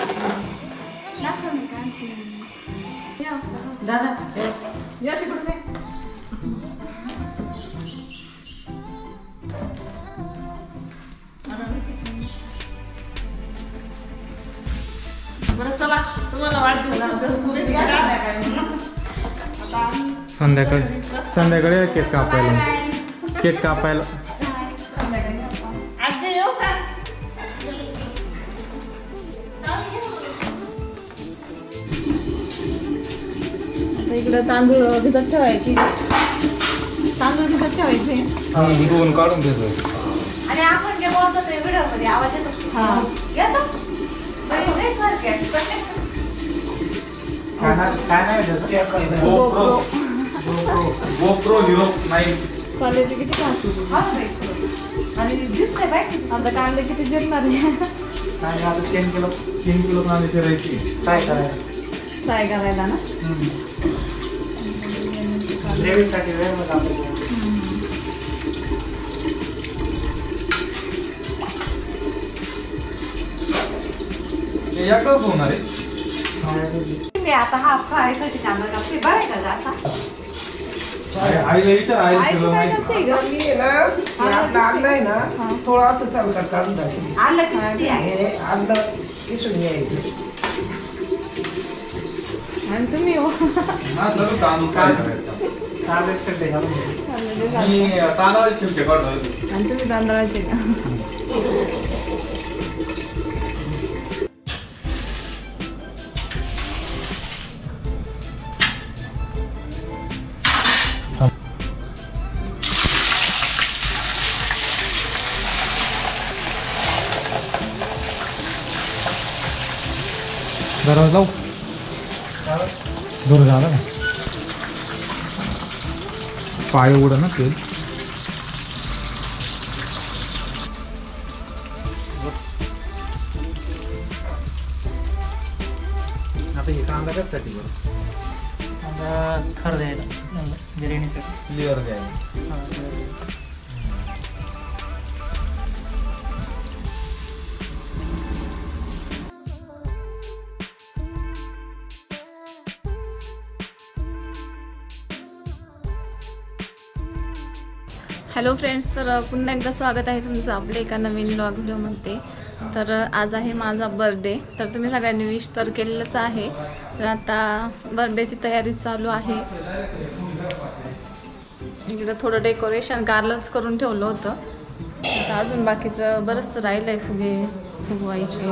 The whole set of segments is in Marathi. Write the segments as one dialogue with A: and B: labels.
A: दादा या तिकडे बरं चला तुम्हाला
B: संध्याकाळी केक कापायला
A: आजी येऊ का इकडे तांदूळ भिजत ठेवायचे
B: धुवून काढून देतो.
C: आणि आपण जे बोलतो ते व्हिडिओ मध्ये आवाज येतो येतो
B: GoPro Hero 9
A: क्वालिटी किती
C: आणि दिसतंय बाई
A: आता कांदे किती जिरणार आहे
B: आणि आता 3 किलो कांदे चिरायची
A: फ्राय करायला ना
D: ग्रेव्हीसाठी वेळ मग आपण
B: एकच होणार आहे.
C: आता हा फ्रायसाठी कांदा कापते बरं का असा
B: आईला विचार आईला सगळं माहिती.
D: मी ना आपलं आणलंय ना थोडंसं सरकार काढून टाकली
C: आलं किस्ती आहे
D: हे आणलं किसून यायचं
A: आणि तुम्ही
B: हा सर्व तांदूळ काय करायचं. मी तांदळाचे चिमटे काढतो.
A: आणि तुम्ही तांदळाचे का
B: दरवाजा लावू दूर झाला ना पाय उड ना ते
D: आता हे कांदा कशासाठी बरं कांदा खर द्यायला बिर्याणीसाठी
B: क्लिअर घ्यायला.
A: हॅलो फ्रेंड्स, तर पुन्हा एकदा स्वागत आहे तुमचं आपल्या एका नवीन व्लॉग व्हिडिओमध्ये. तर आज आहे माझा बर्थडे. तर तुम्ही सगळ्यांनी विश तर केलेलंच आहे. तर आता बर्थडेची तयारी चालू आहे. इकडं थोडं डेकोरेशन कारलंच करून ठेवलं होतं. आता अजून बाकीचं बरंचसं राहिलं आहे फुगे फुगवायचे.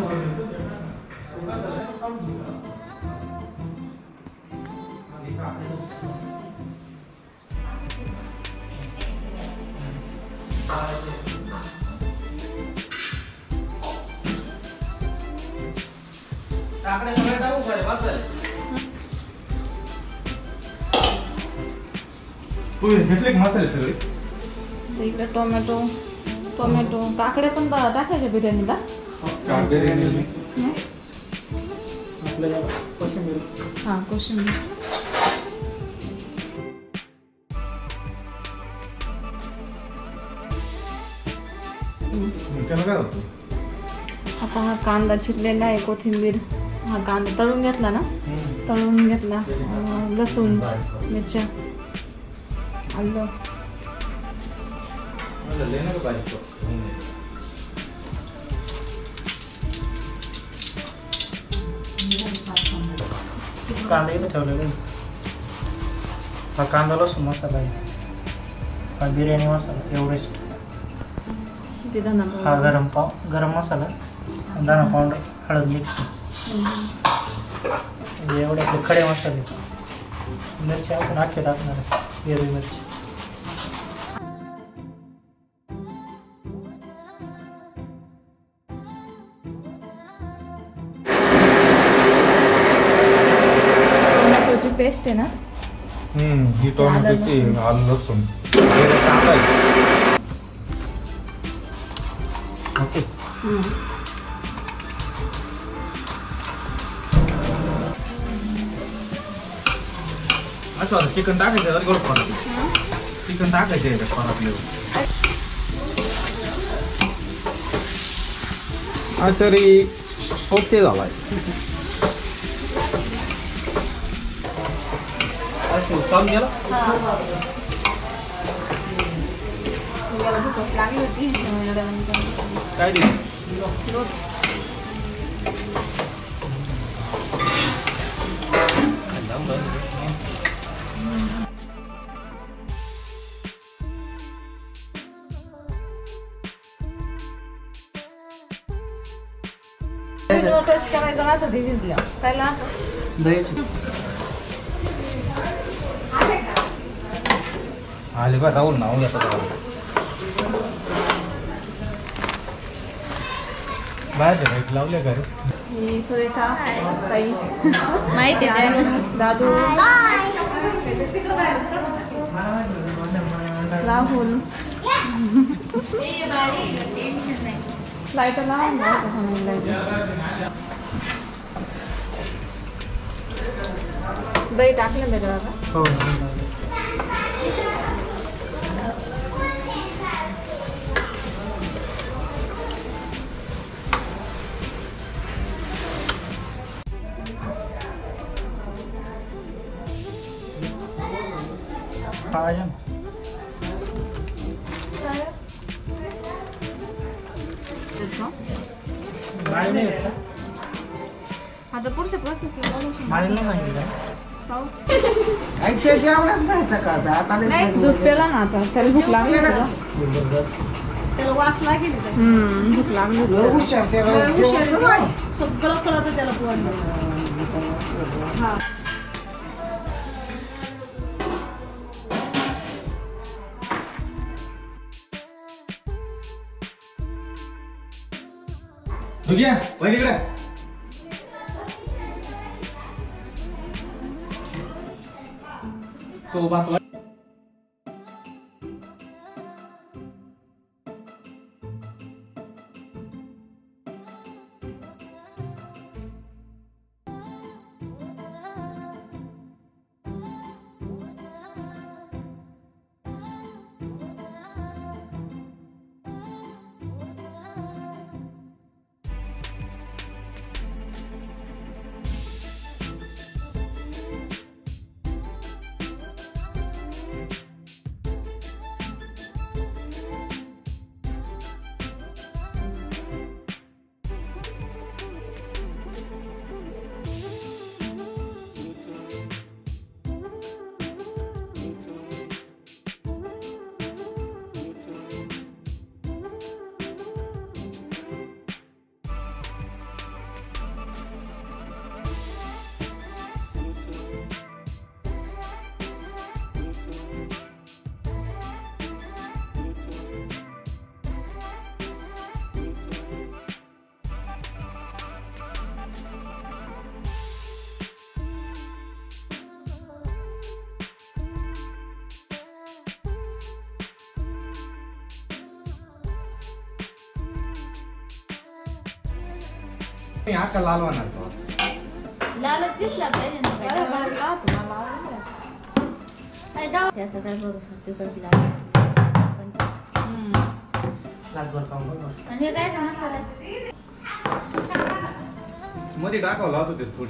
B: घेतले मसाले सगळे
A: इकडे टोमॅटो काकडे पण टाकायचे बिर्याणीला. हां कोशिंबीर आता हा कांदा चिरलेला आहे. कोथिंबीर हा कांदा तळून घेतला ना लसूण मिरच्या आलं
D: कांदा इथं ठेवलेला आहे. हा कांदा लसूण मसाला आहे. हा बिर्याणी मसाला एव्हरेस्ट. हा गरम मसाला दाणा पावडर हळद मिक्स एवढे आपले खडे मसाले. मिरची आपण आखे टाकणार आहे. हिरवी मिरची
A: टोमॅटोची पेस्ट आहे ना.
B: ही टोमॅटोची आलं लसूण ओके. असं चिकन टाकायचं चिकन टाकायचं परतले. आचारी हो ते झालाय चालू गेला
A: लागली होती
B: काय दिलं
A: टेस्ट करायचं ना तर ते भिजल्या त्याला
B: दहीची आले बा राहुल नाव घेतात बाहेर लाईट लावले घरी
A: ही सुरेखा ताई माहिती आहे दादू राहुल लाईट लावून दही टाकलं त्याच्यावर
D: हो
A: आता पुढच्या प्रोसेसला दूध पेला ना आता त्याला भूक लागली त्याला वास लागेल भूक लागली सगळं कळत त्याला
B: दुग्या वैदिकडे तो बात आका लाल होणार तो
C: लालच दिसला पाहिजे ना काय गाव त्याचं काय करू शकते कसला
D: ग्लासभर खाऊन बघ.
C: आणि हे काय मसाला
B: मध्ये टाकावं लावत होते थोडी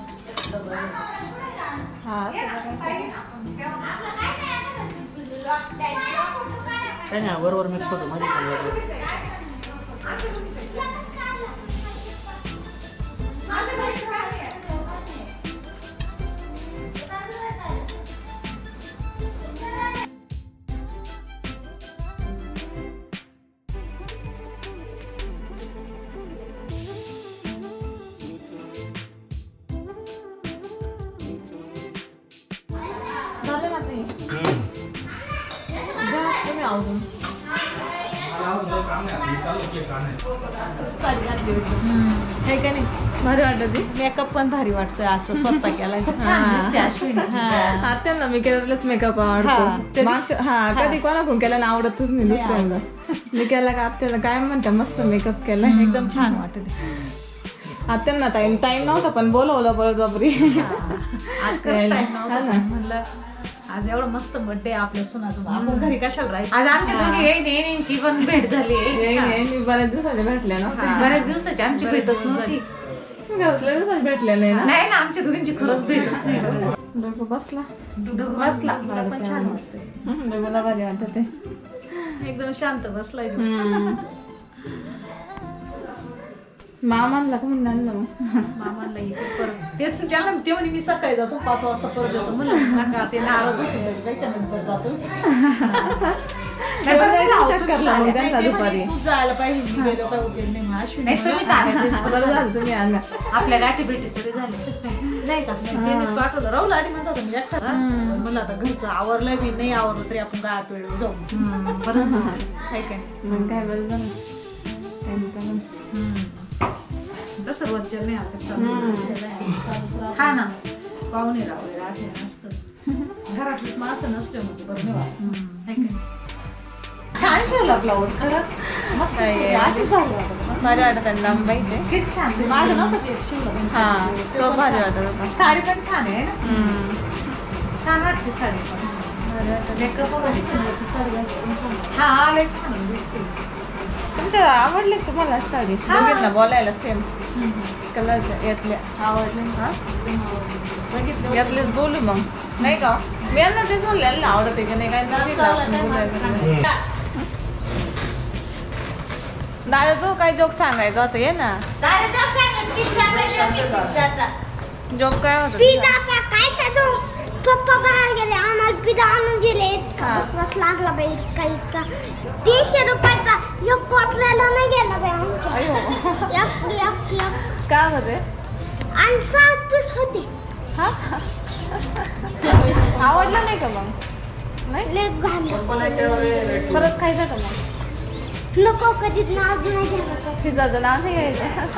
D: काय नाही बरोबर मिक्स होतो मध्ये पण बरोबर.
A: भारी वाटत
C: मेकअप पण भारी वाटतोय आजचा स्वतः केलाय
A: त्यांना मी केलेलाच मेकअप आवडतो कधी कोणाकडून केल्याला आवडतच नाही दुसऱ्यांदा मी केला का आत्याला काय म्हणते मस्त मेकअप केला
C: एकदम छान वाटत
A: आत्यांना टाइम नव्हता पण बोलवलं बळजबरी
C: आज म्हणलं आज एवढं मस्त बर्थडे आपल्या सुनाचं आपण घरी कशाला राहायचं.
E: आज आमच्या दोघी येईनींची पण भेट झाली
A: मी बऱ्याच दिवसाने भेटले ना.
E: बऱ्याच दिवसाची आमची भेटच नव्हती.
A: घरसल्या दिवसाने भेटलेलं आहे ना.
E: नाही ना आमच्या दोघींची खरंच भेटच नाही.
A: डोकं बसला.
E: बसला
C: पण छान वाटतंय.
A: डोकं भारी वाटत आहे.
C: एकदम शांत बसलाय.
A: मामांना का म्हणून आणलं मग.
C: मामाला इथे परत तेच ज्याला ते म्हणे मी सकाळी जातो 5 वाजता परत येतो म्हणलं नका ते नाराज होते त्याच्यानंतर जातो.
A: चक्करला मग त्यांना दुपारी.
C: तू जायला पाहिजे मी गेलो काय उपयोग नाही मग अश्विनी
E: नाही तुम्ही चालायचं
A: बरं झालं तुम्ही आणला.
E: आपल्या गाठी भेटी तरी झाले नाही का.
C: त्यांनीच पाठवलं राहुल आधी म्हणत होता मी एकटा म्हणलं आता घरचं आवरलंय मी नाही आवरलं तरी आपण गावात वेळ जाऊ.
E: बरं
C: काय काय
A: मग काय बरं झालं. काय नाही का मग.
C: तसं रोजच्या नाही आता
E: हा ना
C: पाहुणे रावले राहते नसतं घरातलीच मग असं नसलं मग बरं नाही वाटत.
E: छान शिवला ब्लाऊज खरंच
C: मस्त
A: अशी भारी वाटत आहे लांबायचे.
E: किती छान दिसते.
C: माझं नव्हतं ते शिवलं
A: हा तो भारी वाटत होता.
E: साडी पण छान आहे ना. छान वाटते साडी पण. मेकअप हा लय छान दिसते.
A: तुमच्या आवडले का तुम्हाला साडी. दोघींना बोलायला सेम कलरच्या यातल्या
C: आवडले
A: हा
C: बघितलं
A: यातलेच बोलू मग नाही का. मी यांना तेच म्हणले यांना आवडते की नाही काय दादा तू काय जोक सांगायचं होतं ये ना. जोक काय होतं.
F: पिझ्झाचा काय तो पप्पा बाहेर गेले आम्हाला पिझ्झा आणून दिले.
A: हा.
F: बस लागला बाई इतका 300 रुपयाचा एक क्वार्टरला नाही गेला बाई आमच्या.
A: काय होते
F: आणि 7 पीस होते.
A: आवडलं नाही का मग. नाही
F: लय घाण
A: परत खायचं का मग.
F: नको कधीच नाव नाही घ्यायचं.
A: पिझ्झाचं नाव नाही घ्यायचं.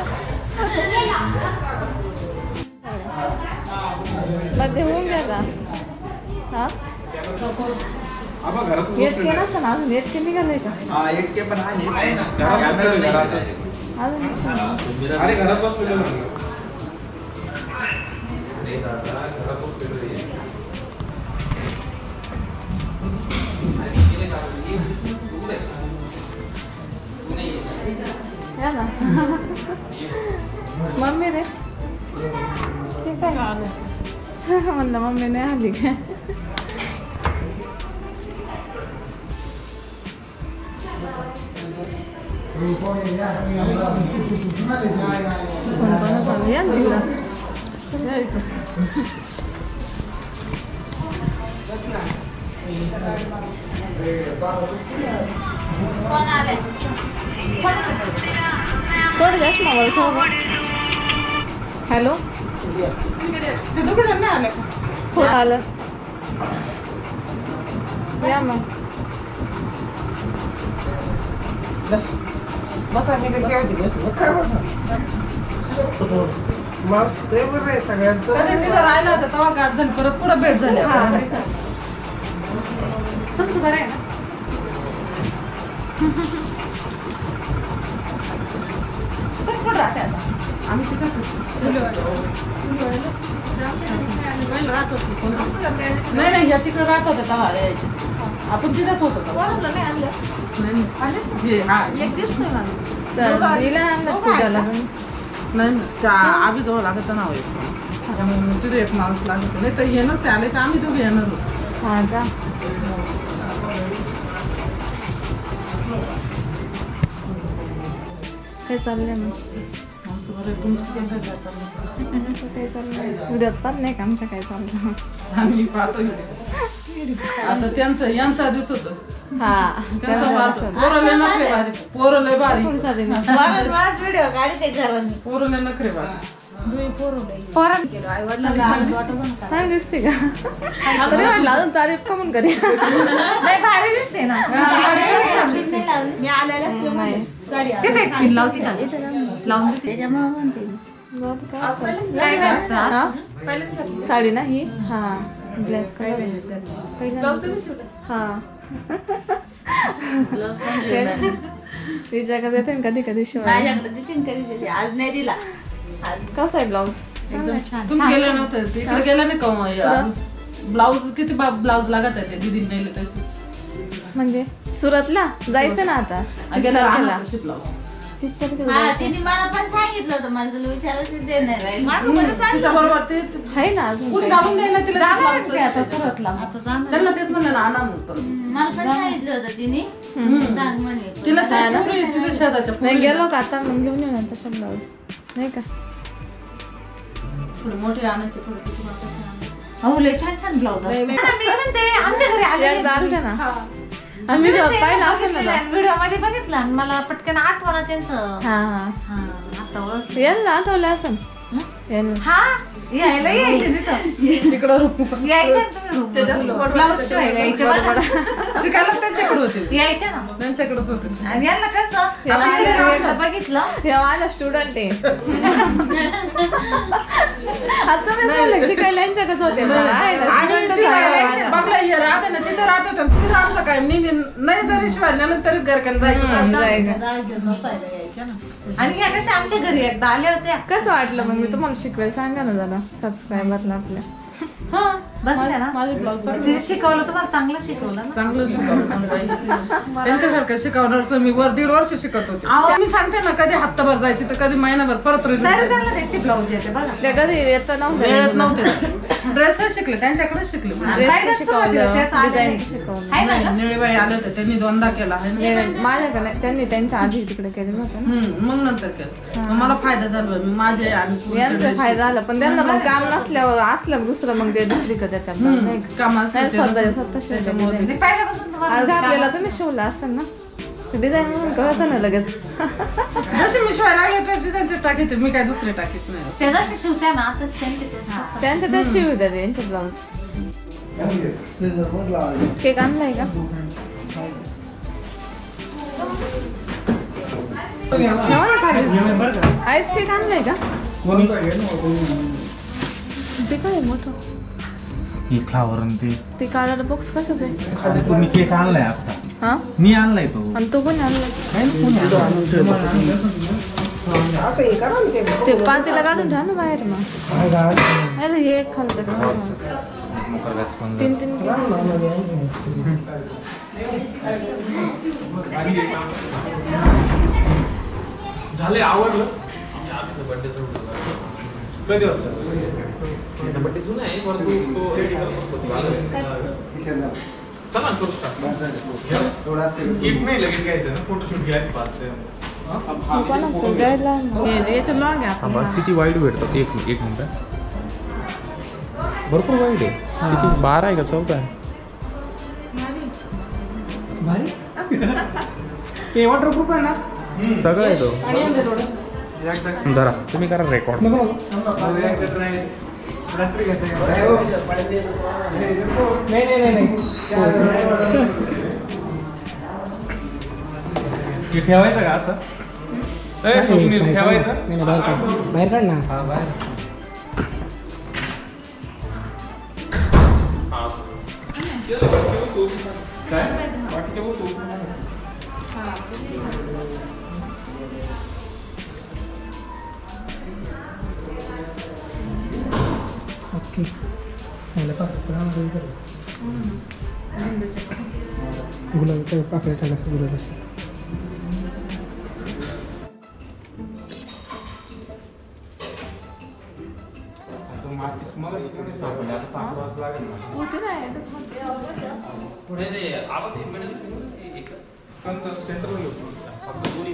A: मध्ये होऊन घ्या का. हा इतके नसतं ना अजून. इतके निघालंय का
B: इतके पण आहे.
A: अजून नसतं.
B: अरे घरात बसलेलो
A: या ना. मम्मी रे ते काय म्हणलं मम्मी नाही आली काय. या कोण जास्त मोबाईल. हॅलो हो आलं या मग.
B: बसा मी काय होती गोष्ट खरं सगळ्यांचं.
C: तिथं राहिला होता तेव्हा गाठ झाली परत पुढे भेट झाली.
E: तुमचं बरं आहे ना. कुठं राहते आता.
C: आम्ही तिथंच नाही या तिकडे राहत होतं तेव्हा यायचे. आपण तिथेच होतो नाही आणलं. एक दिसतोय ना
A: तर हिला आणलं तुझ्याला
G: नाही त्या आम्ही जवळ लागत नाव आहे तिथे एक माणूस लागत नाही तर येणंच आले तर आम्ही दोघे येणार होतो.
A: हा का. काय चाललंय मग. काय चाललंय उद्यात पण नाही का आमच्या काय चाललं.
G: आम्ही पाहतो आता त्यांचं यांचा दिवस होतो.
A: हा
G: त्यांचा पाहतो. पोरले नखरे भारी. पोरले भारी.
E: व्हिडिओ काढते घरात.
G: पोरले नखरे भारी.
A: छान दिसते का. तरी वाटलं अजून तारीफ कमून करी.
E: नाही भारी दिसते ना.
C: मी आलेल्या साडी
E: तिथे एक पिन लावते का लावून देते.
C: त्याच्यामुळे म्हणते
E: काय करता
A: साडी ना ही. हा ब्लॅक कलर. हा तिच्याकडे देते कधी कधी शिवाय.
C: आज नाही दिला.
A: कसा आहे ब्लाऊज.
C: एकदम छान.
G: तुम्ही गेलं नव्हतं इकडे गेला नाही का ब्लाऊज किती ब्लाऊज लागत आहे दीदी नेले तसे
A: म्हणजे सुरतला जायचं ना आता
G: गेला
A: गेला
G: ब्लाऊज
A: 30 तारखेला
E: हा
A: जायचं.
E: तिने मला पण सांगितलं होतं मला तुला विचारायचं ते नाही राहील
G: तिच्या बरोबर ते
A: आहे ना अजून
G: कुठे
A: काही.
G: घालून द्यायला तिला
C: जाणारच मी आता सुरतला
G: त्यांना तेच म्हणलं ना आणा मग परत.
E: मला पण सांगितलं होतं तिने सांग म्हणे
G: तिला काय पुरी तिच्या शेताच्या
A: नाही गेलो का आता मग घेऊन येऊ तशा ब्लाऊज नाही का
G: थोडे मोठे आणायचे थोडे किती मोठे आणायचे.
C: हो लय छान छान ब्लाऊज मी म्हणते आमच्या घरी आले
A: एकदा आलते ना आम्ही पाहिलं असेल ना
C: व्हिडिओ मध्ये बघितलं आणि मला पटकन आठवण यांचं
A: हा हा
C: हा आता ओळख
A: यांना आठवलं असं यांना
C: हा यायला यायचे तिथं
G: तिकडं रूप
C: यायचे ना तुम्ही ब्लाऊज शिवायला यायचे बघा.
G: शिकायला त्यांच्याकडे होते
C: यायचे ना
G: त्यांच्याकडेच होते
C: आणि यांना कसं आमच्या घरी एकदा बघितलं
A: हे माझा स्टुडंट आहे आता मी म्हणलं शिकायला यांच्याकडे होते मला आहे ना,
G: आणि
A: student च
G: तिला
A: आहे
G: यायचं,
A: माझा.
G: बघला हे राहते ना तिथं राहते तर तिथं आमचं काय नाही जरी शिवायला ना तरीच घरकायला जायचं
A: जायचं.
C: जायचे नसायला यायचे ना आणि या कशा आमच्या घरी एकदा आल्या होत्या
A: कसं वाटलं मग मी तुम्हाला शिकवायला सांगा ना जरा सबस्क्रायबरला आपल्या
C: हा बसल्या ना
G: माझे ब्लाऊज
C: तिने शिकवलं तुम्हाला चांगलं शिकवलं ना
G: चांगलं शिकवलं त्यांच्यासारखं शिकवणार तर मी 1.5 वर्ष शिकत होते मी सांगते ना कधी हप्ताभर जायची तर कधी महिनाभर परत
C: तरी त्यांना त्याची ब्लाऊज येते बघा
A: त्या कधी येतं
G: वेळत
A: नव्हतं
G: नव्हते ड्रेस शिकले त्यांच्याकडे शिकले
A: ड्रेस शिकवलं
C: त्याच आले
A: डिझाईन
C: नाही.
A: शिकवलं
C: आहे ना ग?
G: निळेबाई आले होते त्यांनी 2दा केला आहे ना.
A: माझ्याकडे त्यांनी त्यांच्या आधी तिकडे केलेलं होतं ना
G: मग नंतर केलं मग मला फायदा झाला मी माझे आणि पुढचे
A: यांचा
G: dress
A: फायदा झाला पण त्यांना मग काम नसल्यावर असलं दुसरं मग ते दुसरीकडे देतात नाही का?
G: काम असलं
A: नाही,
G: ते
A: स्वतः
G: नसतं.
A: स्वतः शिवलं
G: त्याच्यामुळे
A: design.
C: ते पहिल्यापासून तुम्हाला
A: आज घातलेला तुम्ही शिवला असेल ना डिझाईन म्हणून कळतं ना लगेच
G: जशी मी शिवाय लागले तर डिझाईनचे टाकीते मी काय दुसरे टाकीत नाही
C: ते जसे शिवत्या ना आताच त्यांचे ते शिवतात.
A: त्यांच्या त्या शिव द्या यांचे ब्लाऊज केक आणलाय का ठेवा ना खाली आईस केक आणलाय का ते काय मोठं
B: ही फ्लावर
A: ते काढायला बॉक्स कसं आहे
B: ते तुम्ही केक आणलाय आता
A: हा
B: मी आणलाय तो
A: आणि तो कोणी आणलाय ते पातेला काढून ठेवा ना बाहेर मग अरे हे एक खालचं तीन
B: झाले आवडलं कधी होतं बड्डे जुना आहे परंतु तो चला करू गिफ्ट नाही लगेच घ्यायचं ना फोटोशूट घ्यायचं पाच
A: याचं लॉग आहे आपण
H: किती वाईट भेटतात एक मिनिट भरपूर वाईट आहे किती 12 आहे का 14 आहे
B: ते वॉटरप्रूफ आहे ना
H: सगळं आहे तो धरा तुम्ही करा रेकॉर्ड
B: रात्री ठेवायचं का असं स्वप्नील ठेवायचं
D: बाहेर काढ ना
B: हा बाहेर काय बाकीच्या वस्तू
D: ओके गुलाबाच्या पाकळ्या टाकायचं गुलाबाच्या
B: माचीस मग सापडले आता 7 वाजता लागेल ना पुढे ते आवाज एक सेंटरला घेऊ फक्त दोन्ही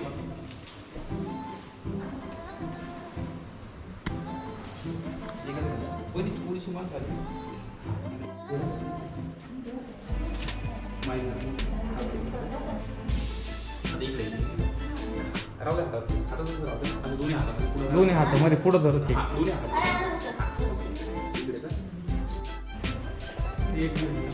B: थोडीशी मान खाली स्माईल आता इकडे राहू द्या आता तुझं राहू द्या आणि दोन्ही
H: हातामध्ये पुढं धरत ते
B: दोन्ही हात इकडे का एक मिनिट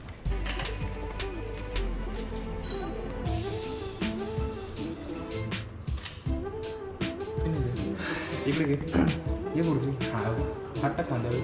H: इकडे घे ये गुरुजी हां हात टाक खांद्यावर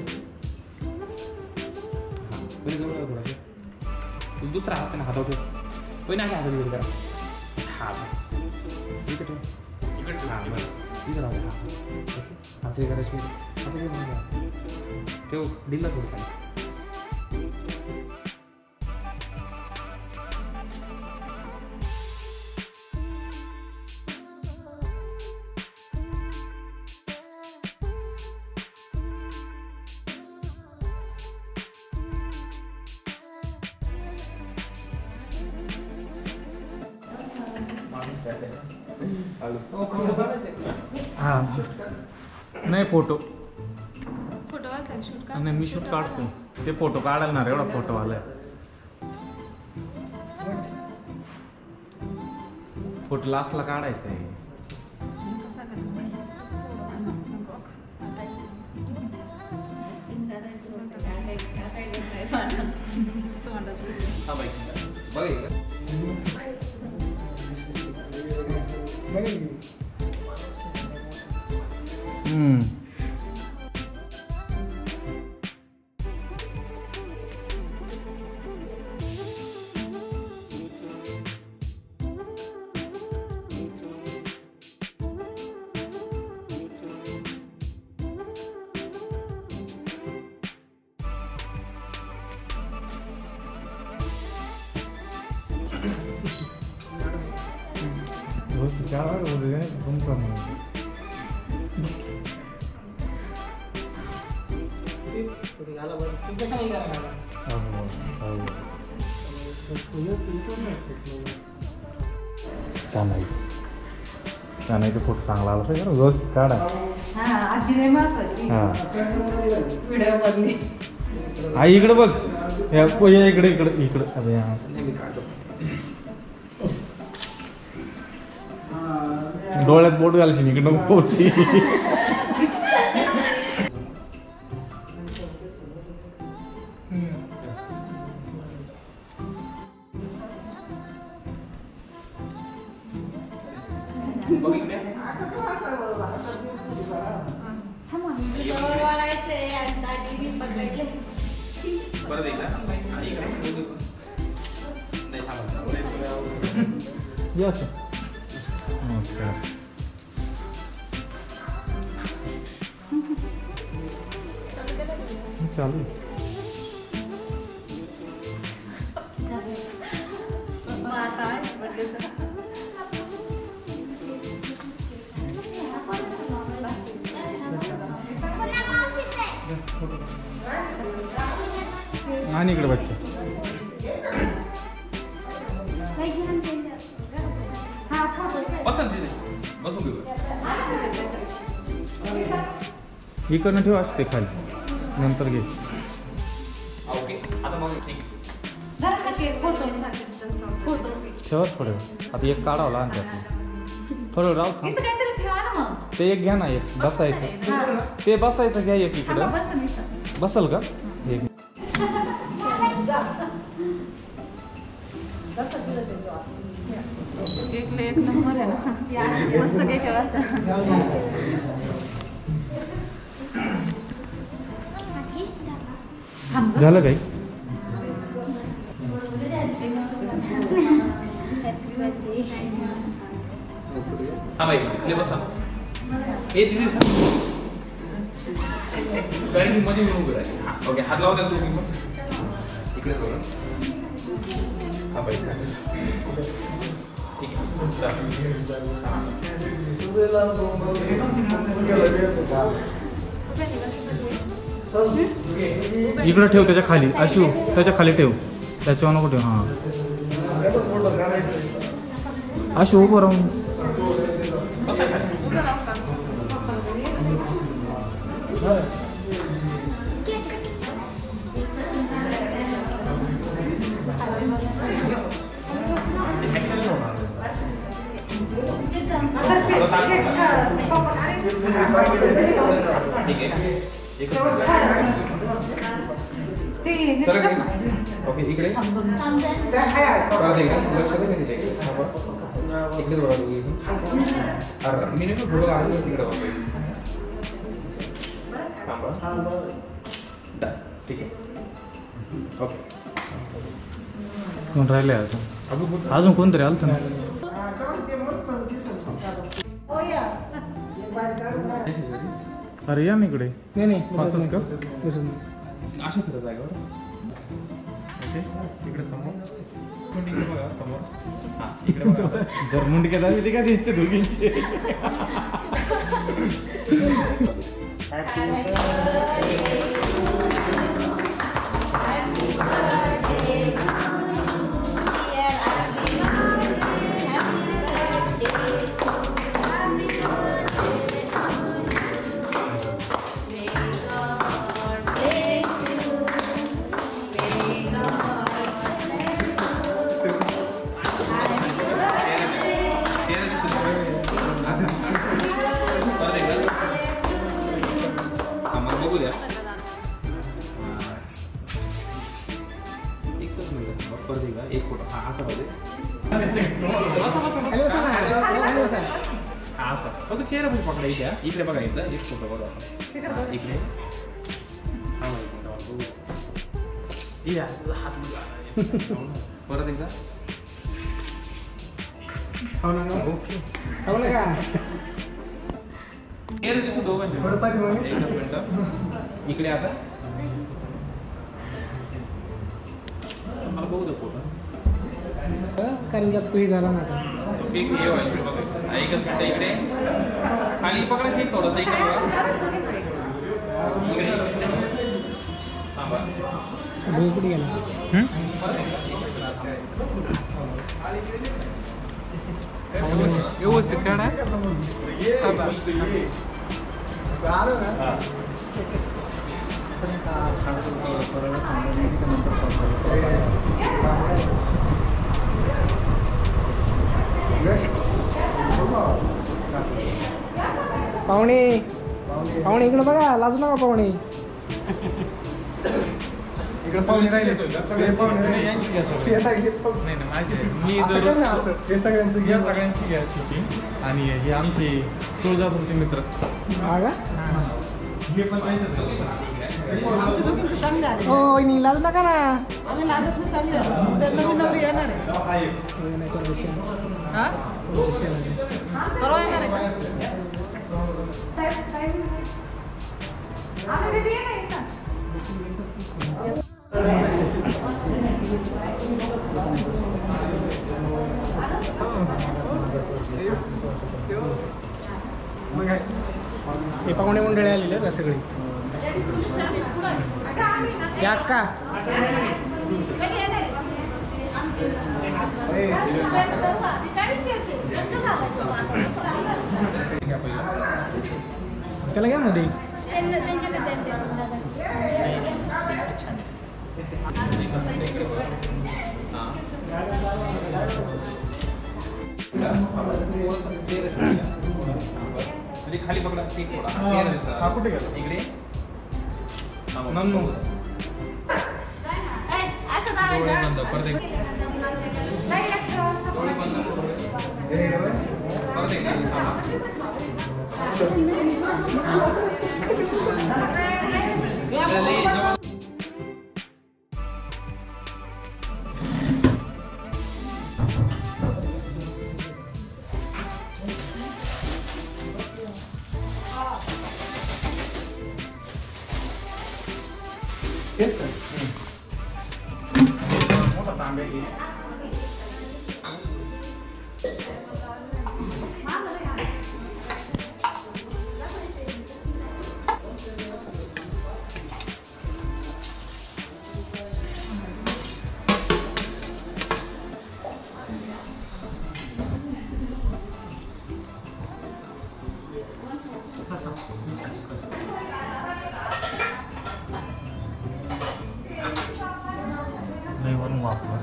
H: हां पहिले जवळ आहे थोडासा तू दुसरा हात ना हातावर ठेव पहिले नाही हातात घेऊन करा हां इकडे ठेव इकडे हां बरं इकडे राहू हां असं हे करायचं असं ठेव ढिला थोडं खाली हा नाही फोटो
A: फोटो काढताय शूट का
H: नाही मी शूट काढतो ते फोटो काढायला ना रे, एवढा फोटो आलाय फोटो लास्टला काढायचा आहे
B: हा बाई बघ इकडे.
H: छान आहे ते फोटो चांगला आला पाहिजे व्यवस्थित काढा
C: हा आजी नाही महत्वाची
H: हा
C: व्हिडिओ मधली
H: आई इकडे बघ या इकडे इकडे इकडे अरे हा. डोळ्यात बोट घालशील इकडं पोटी
B: बघ इकडे. परत एकदा आणि इकडे. नाही थांबा.
H: यस नमस्कार चालू आहे. आणि इकडे बच्चा
B: बसा तिथे. बसून घेऊ.
H: इकडनं ठेव असते खाली नंतर घे
B: ओके आता मग ठीक.
H: ठेवा थोडं आता एक काढावं लहान त्यातलं थोडं राव थांब
C: काहीतरी ठेवा ना मग
H: ते एक घ्या ना एक बसायचं ते बसायचं घ्या एक इकडं बसल का एक
A: केकला एक नंबर आहे ना मस्त केक आहे वाजता
H: झालं काही
B: हा बाई इकडे बसा. ए दिदी सर कारण मध्ये मी उभं आहे. ओके हात लावता तुम्ही पण इकडे बघा. हा बाई ठीक आहे.
H: इकडं ठेव त्याच्या खाली अशू त्याच्या खाली ठेव त्याच्यावर नको ठेव हां अशू उभं राहून
B: ठीक आहे. ओके इकडे परत एकदा लक्ष दे तिथे इकडे बघा दोघी. अरे मी नाही फोटो काढला तिकडे बघा. थांबा. ठीक आहे. ओके
H: कोण राहिले अजून कोणतरी आलं ना अरे या ना इकडे
D: नाही
H: वाचतोस का
B: अशा फिरत आहे का
H: इकडे समोर इकडे बघा समोर हा इकडे बघा जर मुंडके दावी ते का त्यांचे दोघींचे बघू द्या एकच मिनिट परत एकदा एक फोटो हा असा पाहिजे हा असा फक्त चेहरा पण पकडा इकडे बघा एकदा एक फोटो बघा इकडे हा बघू परत एकदा दोघांचे इकडे आता मला बघू दे फोटो
C: कारण की तूही झाला ना
H: एकच मिनिट इकडे खाली पकडा ठीक थोडंसं इकडे बघा इकडे थांबा
C: कुठे गेला
B: व्यवस्थित काढा
C: पाहुणे पाहुणे इकडे बघा लाजू नका पाहुणे
B: इकडे पाहुणे राहिले सगळे पाहुणे यांची घ्या सगळे नाही ना माझे मी जर हे सगळ्यांचं घ्या सगळ्यांची घ्या शूटिंग आणि हे आमचे तुळजापूरचे मित्र
C: हा का
B: हे पण
C: हो वहिनी लाजू नका ना हे पाहुणे मंडळी आलेले का सगळे या का त्याला घ्या मध्ये
H: खाली पकडा ठीक थोडा
B: हा कुठे गेला
H: इकडे
B: नन्नू
H: डोळे बंद परत एक डोळे बंद परत एकदा
B: मोठा तांबे घे
D: नाही वरून वापर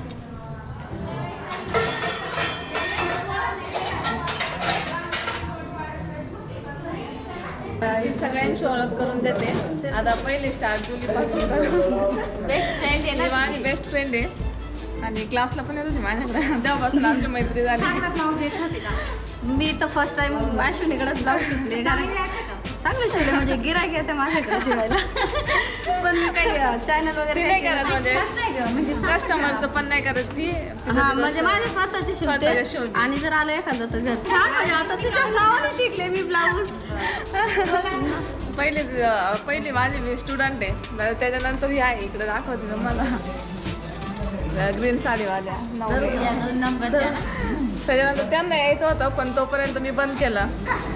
A: ही सगळ्यांची ओळख करून देते. आता पहिले स्टार्ट जुलीपासून बेस्ट फ्रेंड आहे ना, माझी बेस्ट फ्रेंड आहे आणि क्लासला पण येत होती माझ्याकडे. तेव्हापासून आमची मैत्री झाली.
I: मी तर फर्स्ट टाइम अश्विनीकडेच ब्लाऊज शिकले, कारण चांगले शिवले म्हणजे गिरायक येते माझ्याकडे शिवायला. पण मी काही चॅनल वगैरे
A: नाही करत, म्हणजे कस्टमरचं पण नाही करत ती.
I: हा म्हणजे माझे स्वतःचे शिवते आणि जर आलं एखादं तर छान. म्हणजे आता तिच्या नावाने शिकले मी ब्लाऊज.
A: पहिले माझी मी स्टुडंट आहे, त्याच्यानंतर ही आहे इकडे दाखवते तुम्हाला. ग्रीन साडीवाल्या त्याच्यानंतर त्यांना यायचं होतं पण तोपर्यंत मी बंद केलं.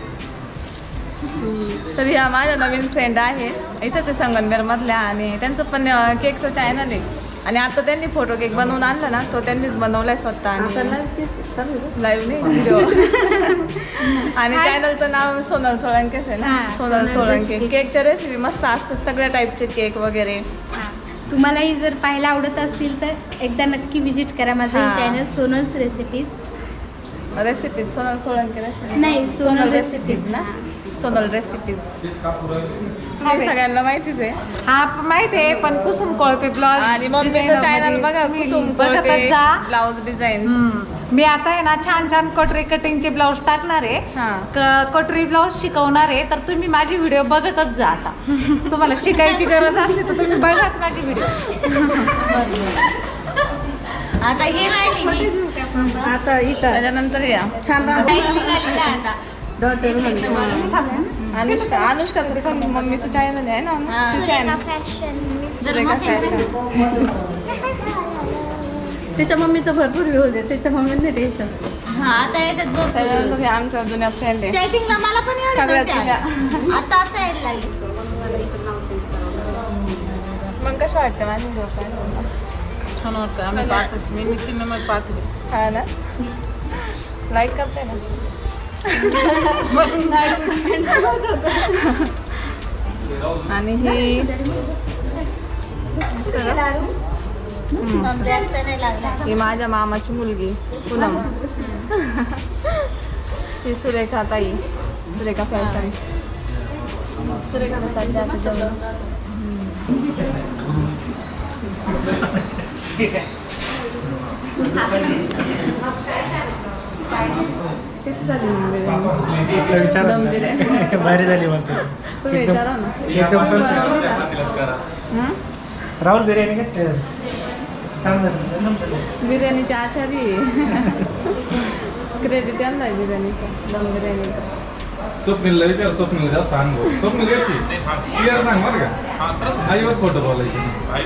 A: तर ह्या माझ्या नवीन फ्रेंड आहे इथंच आहे संगमनेर मधल्या आणि त्यांचं पण केकचं चॅनल आहे आणि आता त्यांनी फोटो केक बनवून आणला ना तो त्यांनीच बनवलाय स्वतः आणि लाईव्ह नाही व्हिडिओ आणि चॅनलचं नाव सोनल सोळंकेच आहे ना. सोनल सोळंके. केकच्या रेसिपी मस्त असतात सगळ्या टाईपचे केक वगैरे.
E: तुम्हालाही जर पाहायला आवडत असतील तर एकदा नक्की विजिट करा माझं चॅनल सोनल्स रेसिपीज.
A: सोनल सोळंके
E: नाही
A: सोनल रेसिपीज ना. सोनल रेसिपीज सगळ्यांना माहितीच आहे.
C: हा माहिती आहे पण कुसुम कोळपे ब्लाउज
A: आणि मम्मीचं चॅनल बघा कुसुम कोळपे ब्लाउज डिझाईन.
C: मी आता आहे ना छान छान कटोरी कटिंगचे ब्लाऊज टाकणार आहे. कटोरी ब्लाऊज शिकवणार आहे तर तुम्ही माझी व्हिडिओ बघतच जा. आता तुम्हाला शिकायची गरज असली तर तुम्ही बघाच माझी व्हिडिओ.
E: आता हे राहिली
C: आता इथं
A: त्याच्यानंतर या छान अनुष्काचं पण मम्मीचं चॅनल आहे ना. सुरेखा फॅशन.
I: त्याच्या मम्मीचं भरपूर व्ह्यूज आहे. त्याच्या मम्मीने टेन्शन.
E: हा आता येतात
A: त्याच्यानंतर आमच्या जुन्या फ्रेंड आहे
E: टायपिंगला मला पण
A: सगळ्यात जुन्या.
E: आता यायला लागले.
A: मग कसं वाटतं माझी लोक
G: छान वाटतं. आम्ही पाच मी निश्चित नंबर 5
A: हा ना. लाईक करते ना. आणि ही ही माझ्या मामाची मुलगी पूनम. ही सुरेखा ताई. सुरेखा फॅशन. सुरेखा सध्या कशी झाली दम बिर्याणी?
D: भारी झाली म्हणतो.
A: तुम्ही विचारा ना.
D: राहुल बिर्याणी कशी छान झाली.
A: बिर्याणीची आचारी क्रेडिट त्यांना आहे बिर्याणीचं. दम बिर्याणीचं.
B: स्वप्नीलला विचार. स्वप्नील जास्त सांग. स्वप्नील कशी क्लिअर सांग बरं का. आईवर फोटो बोलायचे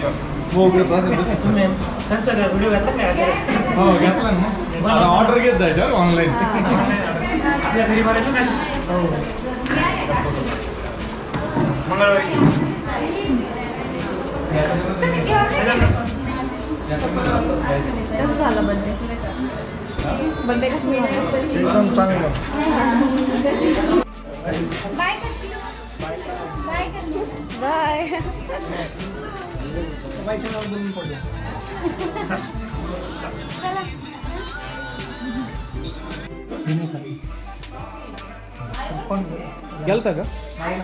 D: त्यांचा व्हिडिओ घातला काय?
B: हो घेतला ना. ऑर्डर घेत जायचं ऑनलाईन.
D: आपल्या घरी बघायचं ना. मंगळवारी
A: कसं झालं बड्डे? बड्डे कसं झालं?
D: एकदम चांगलं.
A: बाय.
B: गेलता का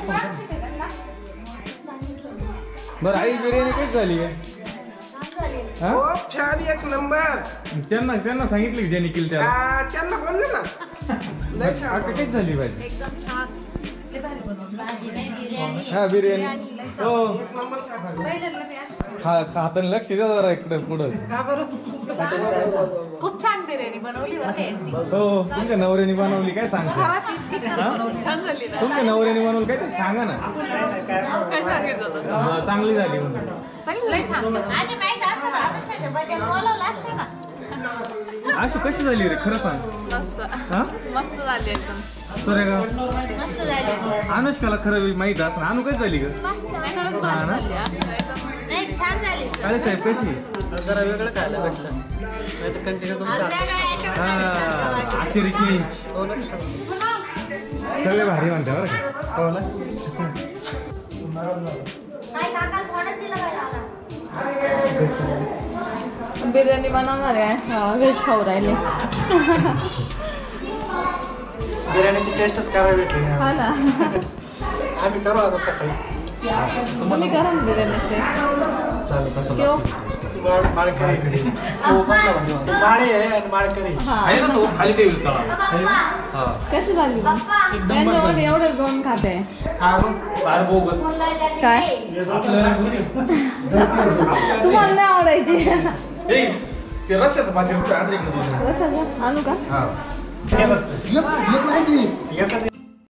B: बरं. आई बिर्याणी कशी झाली आहे?
J: खूप छान एक नंबर.
B: त्यांना सांगितलं की ज्यांनी केली त्याला
J: त्यांना बोलले ना
B: कशी झाली पाहिजे.
E: एकदम छान.
B: हा बिर्याणी हो हाताने लक्ष द्या जरा इकडे पुढं.
C: खूप छान बिर्याणी बनवली होती.
B: हो तुमच्या नवऱ्याने बनवली काय सांगता? तुमच्या नवऱ्याने बनवली काय ते सांगा ना. चांगली झाली म्हणून. अशी कशी झाली रे खरं सांग.
A: मस्त मस्त झाली एकदम.
B: सुरेखा अनुष्काला खरं माहित असं. अनु कशी झाली ग? हा ना. काळे साहेब कशी?
G: जरा वेगळं खायला भेटलं नाही तर कंटिन्यू
B: आचारी चेंज सगळे भारी म्हणते बरं का. हो ना.
A: बिर्याणी बनवणार आहे. व्हेज खाऊ राहिले.
D: बिर्याणीची टेस्टच करायला भेटली.
A: हा ना.
D: आम्ही करू आता सकाळी.
A: तुम्ही करा ना बिर्याणी टेस्ट.
D: माळकरी माळे आहे आणि माळकरी
H: आहे ना तो खाली टेबल चला.
A: कशी झाली? त्यांच्यामध्ये एवढंच दोन खाते.
H: फार बोगस.
A: काय तुम्हाला नाही आवडायची?
B: ते रस्त्याचं पाणी
A: रस्त्याचं आणू का?
D: एकच